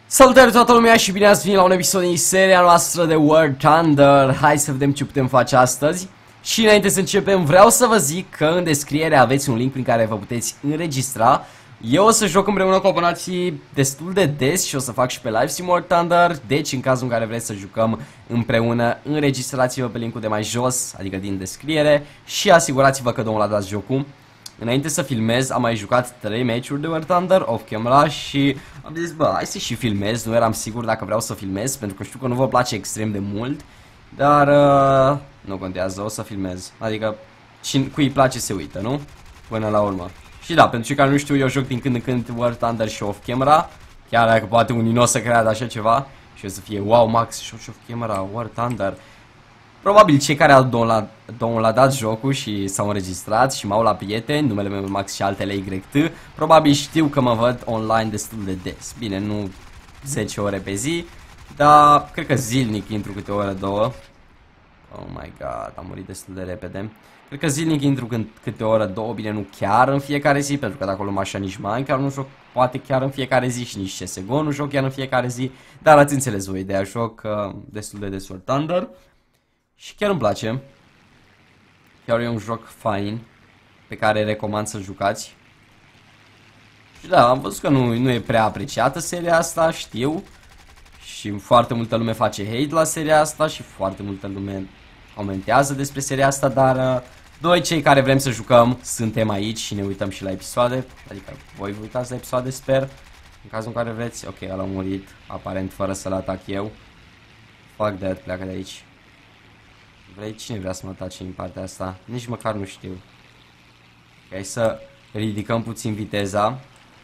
Salutare toată lumea și bine ați venit la un episod din seria noastră de War Thunder. Hai să vedem ce putem face astăzi. Și înainte să începem, vreau să vă zic că în descriere aveți un link prin care vă puteți înregistra. Eu o să joc împreună cu abonații destul de des și o să fac și pe live stream War Thunder. Deci în cazul în care vreți să jucăm împreună, înregistrați-vă pe linkul de mai jos, adică din descriere, și asigurați-vă că downloadați jocul. Înainte să filmez, am mai jucat 3 meciuri de War Thunder off-camera și am zis, bă, hai să și filmez. Nu eram sigur dacă vreau să filmez, pentru că știu că nu vă place extrem de mult. Dar nu contează, o să filmez. Adică, cui îi place se uită, nu? Până la urmă. Și da, pentru cei care nu știu, eu joc din când în când War Thunder și off-camera. Chiar dacă poate unii nu o să creadă așa ceva și o să fie, wow, Max, și off-camera, War Thunder. Probabil cei care au downloadat jocul și s-au înregistrat și m-au la prieteni, numele meu Max și altele YT, probabil știu că mă văd online destul de des. Bine, nu 10 ore pe zi, dar cred că zilnic intru câte o oră, două. Oh my god, am murit destul de repede. Cred că zilnic intru câte o oră, două, bine, nu chiar în fiecare zi, pentru că de acolo așa nici Minecraft nu joc poate chiar în fiecare zi și nici CSGO nu joc chiar în fiecare zi, dar ați înțeles voi ideea, joc destul de des War Thunder. Și chiar îmi place. Chiar e un joc fain pe care recomand să jucați. Și da, am văzut că nu e prea apreciată seria asta, știu. Și foarte multă lume face hate la seria asta și foarte multă lume comentează despre seria asta, dar noi cei care vrem să jucăm suntem aici și ne uităm și la episoade. Adică voi vă uitați la episoade, sper. În cazul în care vreți. Ok, ăla a murit, aparent fără să-l atac eu. Fuck that, pleacă de aici. Vrei? Cine vrea să mă atace în partea asta? Nici măcar nu știu. Hai să ridicăm puțin viteza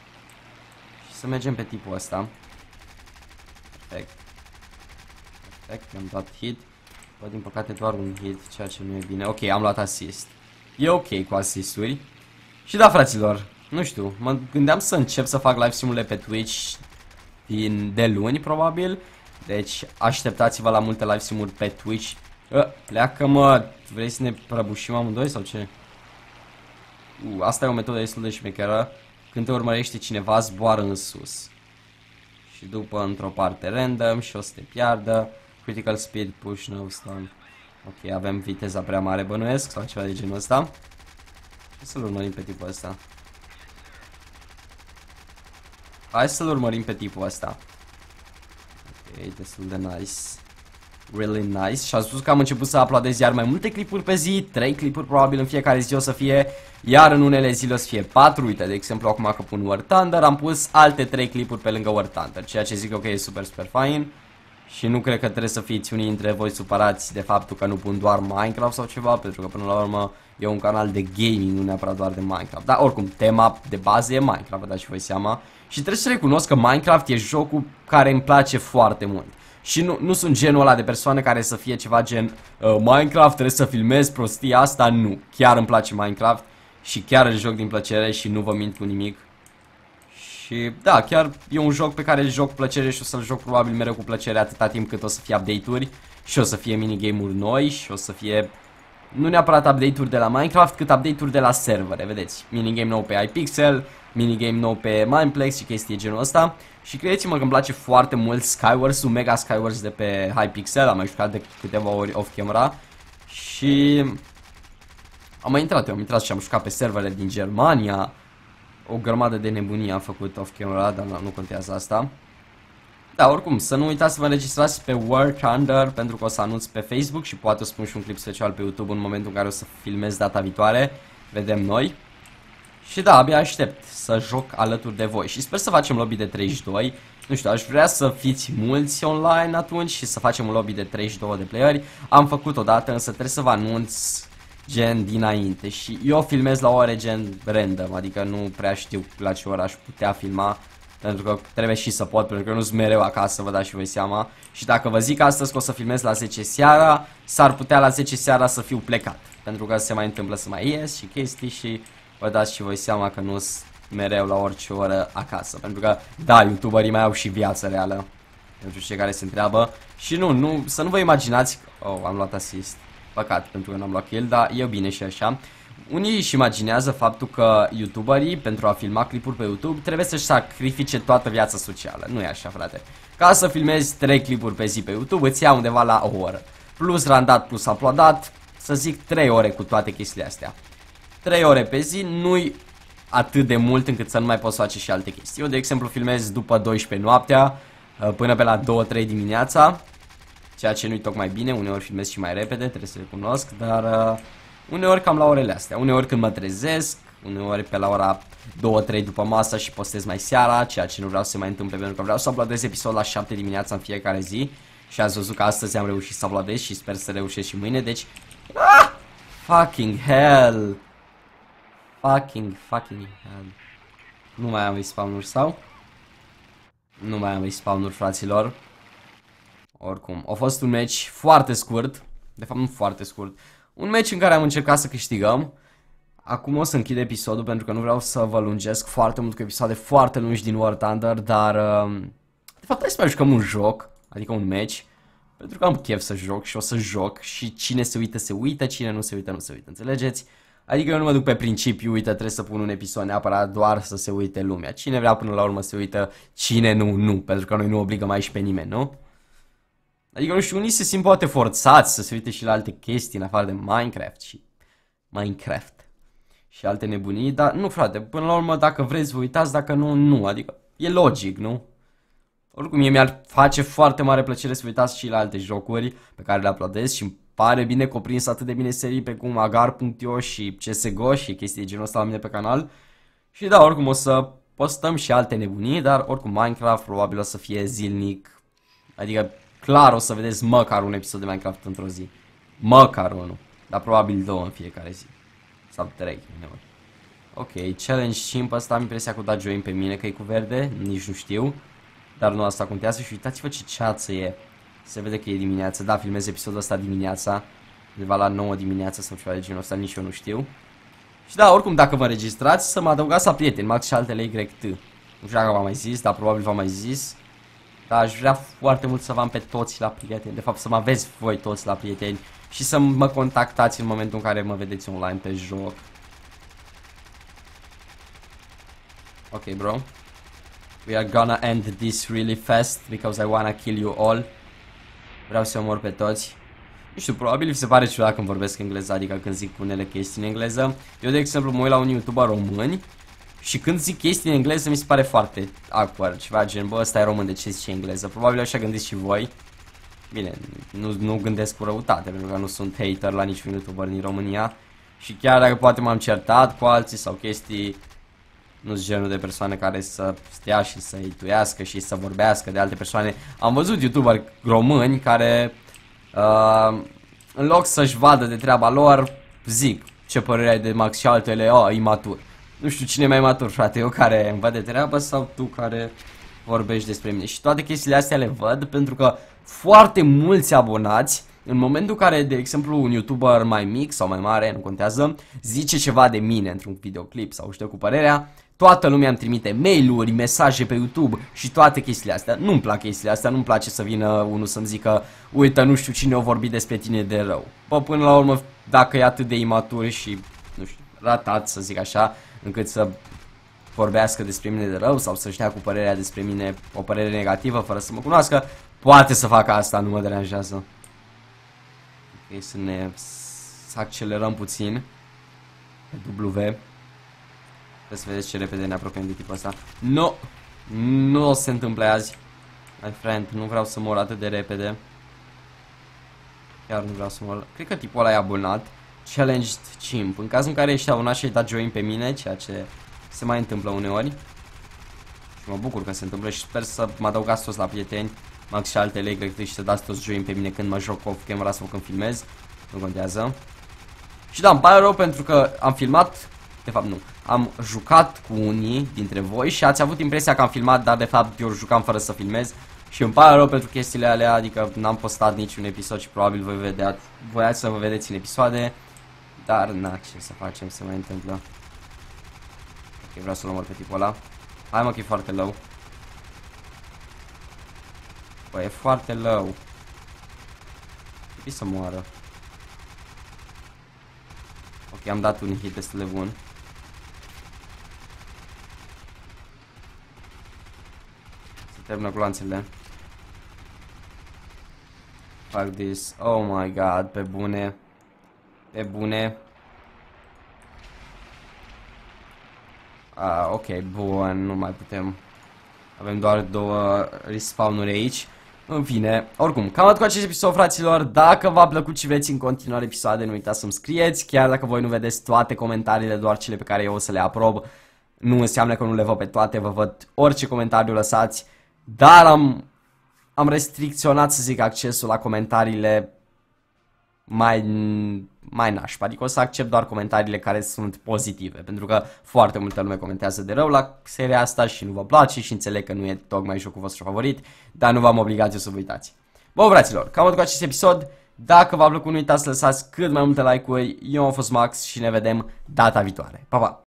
și să mergem pe tipul ăsta. Perfect. Perfect, mi-am dat hit. Bă, din păcate doar un hit, ceea ce nu e bine. Ok, am luat assist. E ok cu assisturi. Și da, fraților, nu știu, mă gândeam să încep să fac live stream-urile pe Twitch de luni, probabil. Deci așteptați-vă la multe live stream-uri pe Twitch. Pleacă, mă, vrei să ne prăbușim amândoi sau ce? Asta e o metodă destul de șmecheră. Când te urmărește cineva, zboară în sus. Și după într-o parte random și o să te piardă. Critical speed, push, no stun. Ok, avem viteza prea mare, bănuiesc, sau ceva de genul ăsta. Hai să-l urmărim pe tipul ăsta. Hai să-l urmărim pe tipul ăsta. Ok, destul de nice. Really nice. Și a spus că am început să uploadez iar mai multe clipuri pe zi. 3 clipuri probabil în fiecare zi o să fie. Iar în unele zile o să fie 4. Uite, de exemplu acum că pun War Thunder, am pus alte 3 clipuri pe lângă War Thunder. Ceea ce zic că e super, super fain. Și nu cred că trebuie să fiți unii dintre voi supărați de faptul că nu pun doar Minecraft sau ceva, pentru că până la urmă e un canal de gaming, nu neapărat doar de Minecraft. Dar oricum, tema de bază e Minecraft, vă dați și voi seama. Și trebuie să recunosc că Minecraft e jocul care îmi place foarte mult. Și nu sunt genul ăla de persoane care să fie ceva gen Minecraft, trebuie să filmez prostia asta, nu. Chiar îmi place Minecraft și chiar îl joc din plăcere și nu vă mint cu nimic. Și da, chiar e un joc pe care îl joc cu plăcere și o să-l joc probabil mereu cu plăcere atâta timp cât o să fie update-uri și o să fie minigame-uri noi și o să fie nu neapărat update-uri de la Minecraft, cât update-uri de la servere, vedeți? Minigame nou pe iPixel, minigame nou pe Mineplex și chestii genul ăsta. Și credeți-mă că îmi place foarte mult Skywars-ul, Mega Skywars de pe Hypixel, am mai jucat de câteva ori off-camera. Și am intrat și am jucat pe serverele din Germania. O grămadă de nebunie am făcut off-camera, dar nu contează asta. Da, oricum, să nu uitați să vă înregistrați pe War Thunder, pentru că o să anunț pe Facebook și poate o să pun și un clip special pe YouTube în momentul în care o să filmez data viitoare. Vedem noi. Și da, abia aștept să joc alături de voi și sper să facem lobby de 32. Nu știu, aș vrea să fiți mulți online atunci și să facem un lobby de 32 de playeri. Am făcut odată, însă trebuie să vă anunț gen dinainte și eu filmez la ore gen random, adică nu prea știu la ce oră aș putea filma, pentru că trebuie și să pot, pentru că nu sunt mereu acasă, vă dați și voi seama. Și dacă vă zic astăzi că o să filmez la 10 seara, s-ar putea la 10 seara să fiu plecat, pentru că se mai întâmplă să mai ies și chestii și vă dați și voi seama că nu sunt mereu la orice oră acasă, pentru că da, youtuberii mai au și viață reală, pentru cei care se întreabă. Și să nu vă imaginați. Oh, am luat assist. Păcat, pentru că n-am luat kill, dar e bine și așa. unii își imaginează faptul că YouTuberii, pentru a filma clipuri pe YouTube, trebuie să-și sacrifice toată viața socială. Nu e așa, frate. Ca să filmezi 3 clipuri pe zi pe YouTube, îți ia undeva la o oră. Plus randat, plus uploadat, să zic 3 ore cu toate chestiile astea. 3 ore pe zi nu-i atât de mult încât să nu mai poți face și alte chestii. Eu, de exemplu, filmez după 12 noaptea, până pe la 2-3 dimineața, ceea ce nu-i tocmai bine, uneori filmez și mai repede, trebuie să recunosc, dar uneori cam la orele astea, uneori când mă trezesc, uneori pe la ora 2-3 după masă și postez mai seara, ceea ce nu vreau să se mai întâmple pentru că vreau să uploadez episod la 7 dimineața în fiecare zi și ați văzut că astăzi am reușit să uploadez și sper să reușesc și mâine, deci... Fucking hell! Fucking hell! Nu mai am respawn-uri sau? Nu mai am respawn-uri, fraților. Oricum, a fost un meci foarte scurt. De fapt, nu foarte scurt. Un meci în care am încercat să câștigăm. Acum o să închid episodul pentru că nu vreau să vă lungesc foarte mult cu episoade foarte lungi din War Thunder, dar... de fapt, hai să mai jucăm un joc, adică un meci. Pentru că am chef să joc și o să joc și cine se uită, cine nu se uită, nu se uită, înțelegeți? Adică eu nu mă duc pe principiu, uite, trebuie să pun un episod neapărat doar să se uite lumea. Cine vrea până la urmă să se uită, cine nu, pentru că noi nu obligăm aici pe nimeni, nu? Adică, nu știu, unii se simt poate forțați să se uite și la alte chestii în afară de Minecraft și alte nebunii, dar nu, frate, până la urmă dacă vreți vă uitați, dacă nu, nu, adică e logic, nu? Oricum, mie mi-ar face foarte mare plăcere să vă uitați și la alte jocuri pe care le uploadez și îmi pare bine că o prins atât de bine serii pe cum Agar.io și CSGO și chestii de genul ăsta la mine pe canal. Și da, oricum o să postăm și alte nebunii, dar oricum Minecraft probabil o să fie zilnic, adică clar o să vedeți măcar un episod de Minecraft într-o zi. Măcar unul, dar probabil 2 în fiecare zi. Sau 3 uneori. Ok, challenge simp ăsta am impresia că o da join pe mine că e cu verde, nici nu știu. Dar nu asta contează și uitați-vă ce ceață e. Se vede că e dimineață, da, filmez episodul ăsta dimineața. Undeva la 9 dimineața sau ceva de genul ăsta, nici eu nu știu. Și da, oricum dacă vă înregistrați să mă adăugați la prieteni, Max și altele YT. Nu știu dacă v-am mai zis, dar probabil v-am mai zis. Dar aș vrea foarte mult să vă am pe toți la prieteni, de fapt să mă aveți voi toți la prieteni. Și să mă contactați în momentul în care mă vedeți online pe joc. Ok, bro. We are gonna end this really fast because I wanna kill you all. Vreau să omor pe toți. Nu știu, probabil vi se pare ciudat când vorbesc engleză, adică când zic unele chestii în engleză. Eu, de exemplu, mă uit la un YouTuber români și când zic chestii în engleză mi se pare foarte awkward, ceva gen, bă, ăsta e român, de ce zice engleză? Probabil așa gândiți și voi. Bine, nu gândesc cu răutate, pentru că nu sunt hater la niciun YouTuber din România. Și chiar dacă poate m-am certat cu alții sau chestii, nu sunt genul de persoane care să stea și să ituiască și să vorbească de alte persoane. Am văzut YouTuberi români care, în loc să-și vadă de treaba lor, zic ce părere ai de Max și altele, imatur. Nu știu cine e mai matur, frate, eu care îmi văd de treabă sau tu care vorbești despre mine. Și toate chestiile astea le văd pentru că foarte mulți abonați, în momentul în care, de exemplu, un YouTuber mai mic sau mai mare, nu contează, zice ceva de mine într-un videoclip sau știu cu părerea, toată lumea îmi trimite mail-uri, mesaje pe YouTube și toate chestiile astea. Nu-mi plac chestiile astea, nu-mi place să vină unul să-mi zică, uite, nu știu cine a vorbit despre tine de rău. Bă, până la urmă, dacă e atât de imatur și, nu știu, ratat, să zic așa, încât să vorbească despre mine de rău sau să-și dea cu părerea despre mine o părere negativă fără să mă cunoască, poate să facă asta, nu mă deranjează. Ok, să accelerăm puțin pe W. Trebuie să vedeți ce repede ne apropiem de tipul ăsta. Nu o să se întâmple azi. My friend, nu vreau să mor atât de repede. Chiar nu vreau să mor. Cred că tipul ăla e abonat. Challenged Chimp. În cazul în care ești abonat și ai dat join pe mine, ceea ce se mai întâmplă uneori. Și mă bucur că se întâmplă și sper să mă adăugați toți la prieteni. Max și altele YT și să dați toți join pe mine când mă joc off camera sau când filmez. Nu contează. Și da, îmi pare rău pentru că am filmat. De fapt nu, am jucat cu unii dintre voi și ați avut impresia că am filmat, dar de fapt eu jucam fără să filmez. Și îmi pare rău pentru chestiile alea, adică n-am postat niciun episod și probabil voiați să vă vedeți în episoade. Dar na, ce să facem, se mai întâmplă. Ok, vreau să-l omor pe tipul ăla. Hai mă, că e foarte low. Bă, e foarte low. Trebuie să moară. Ok, I-am dat un hit destul de bun. Se termină gloanțele. Fuck this. Oh my god, pe bune. Pe bune. Ok, bun, nu mai putem. Avem doar 2 respawn-uri aici. În fine, oricum, cam atât cu acest episod, fraților. Dacă v-a plăcut și vreți în continuare episoade, nu uitați să-mi scrieți. Chiar dacă voi nu vedeți toate comentariile, doar cele pe care eu o să le aprob, nu înseamnă că nu le văd pe toate, vă văd orice comentariu lăsați. Dar am restricționat, să zic, accesul la comentariile mai nașpa, adică o să accept doar comentariile care sunt pozitive, pentru că foarte multă lume comentează de rău la seria asta și nu vă place și înțeleg că nu e tocmai jocul vostru favorit, dar nu v-am obligat eu să vă uitați. Bă, fraților, cam atât cu acest episod. Dacă v-a plăcut, nu uitați să lăsați cât mai multe like-uri. Eu am fost Max și ne vedem data viitoare. Pa, pa!